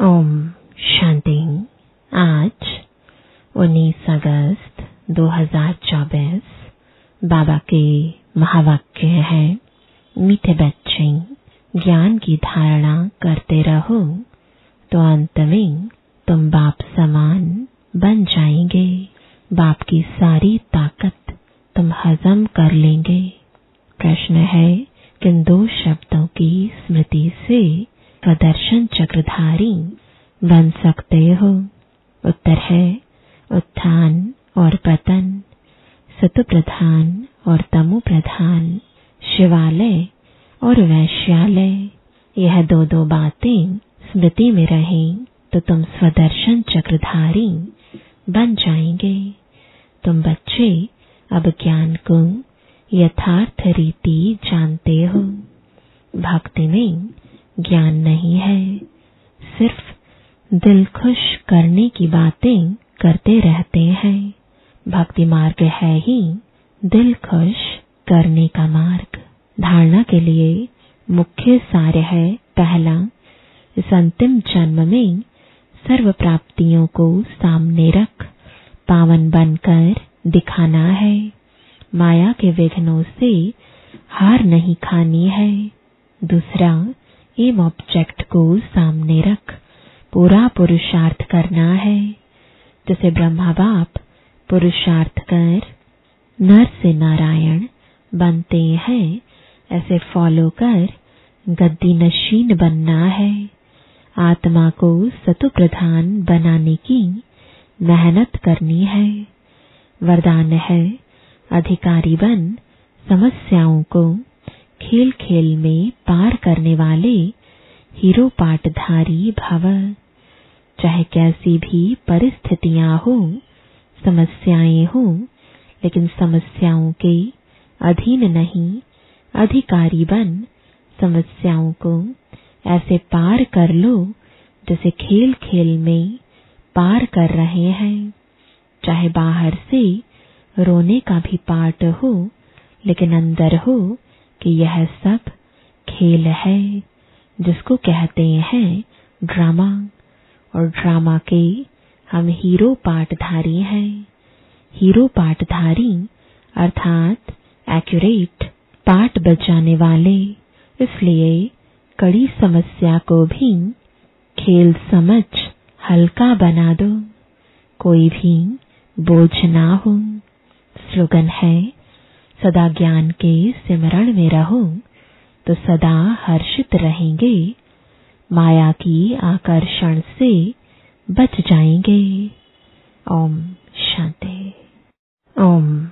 ओम शांति। आज 19 अगस्त 2024 बाबा के महावाक्य है, मीठे बच्चे ज्ञान की धारणा करते रहो तो अंत में तुम बाप समान बन जाएंगे। बाप की सारी ताकत तुम हजम कर लेंगे। प्रश्न है, किन दो शब्दों की स्मृति से प्रदर्शन चक्रधारी बन सकते हो? उत्तर है, उत्थान और पतन, सतु प्रधान और तमु प्रधान, शिवालय और वैश्यालय। यह दो बातें स्मृति में रहें तो तुम स्वदर्शन चक्रधारी बन जाएंगे। तुम बच्चे अब ज्ञान को यथार्थ रीति जानते हो। भक्ति में ज्ञान नहीं है, सिर्फ दिल खुश करने की बातें करते रहते हैं। भक्ति मार्ग है ही दिल खुश करने का मार्ग। धारणा के लिए मुख्य सार है, पहला, इस अंतिम जन्म में सर्व प्राप्तियों को सामने रख पावन बनकर दिखाना है। माया के विघ्नों से हार नहीं खानी है। दूसरा, एम ऑब्जेक्ट को सामने रख पूरा पुरुषार्थ करना है। जैसे ब्रह्मा बाप पुरुषार्थ कर नर से नारायण बनते हैं, ऐसे फॉलो कर गद्दी नशीन बनना है। आत्मा को सतु प्रधान बनाने की मेहनत करनी है। वरदान है, अधिकारी बन समस्याओं को खेल खेल में पार करने वाले हीरो पाटधारी भव। चाहे कैसी भी परिस्थितियां हो, समस्याएं हो, लेकिन समस्याओं के अधीन नहीं, अधिकारी बन समस्याओं को ऐसे पार कर लो जैसे खेल खेल में पार कर रहे हैं। चाहे बाहर से रोने का भी पार्ट हो, लेकिन अंदर हो कि यह सब खेल है, जिसको कहते हैं ड्रामा। और ड्रामा के हम हीरो पाटधारी हैं। हीरो पाटधारी अर्थात एक्यूरेट पाट बजाने वाले। इसलिए कड़ी समस्या को भी खेल समझ हल्का बना दो, कोई भी बोझ ना हो। स्लोगन है, सदा ज्ञान के सिमरण में रहो तो सदा हर्षित रहेंगे, माया की आकर्षण से बच जाएंगे। ओम शांति। ओम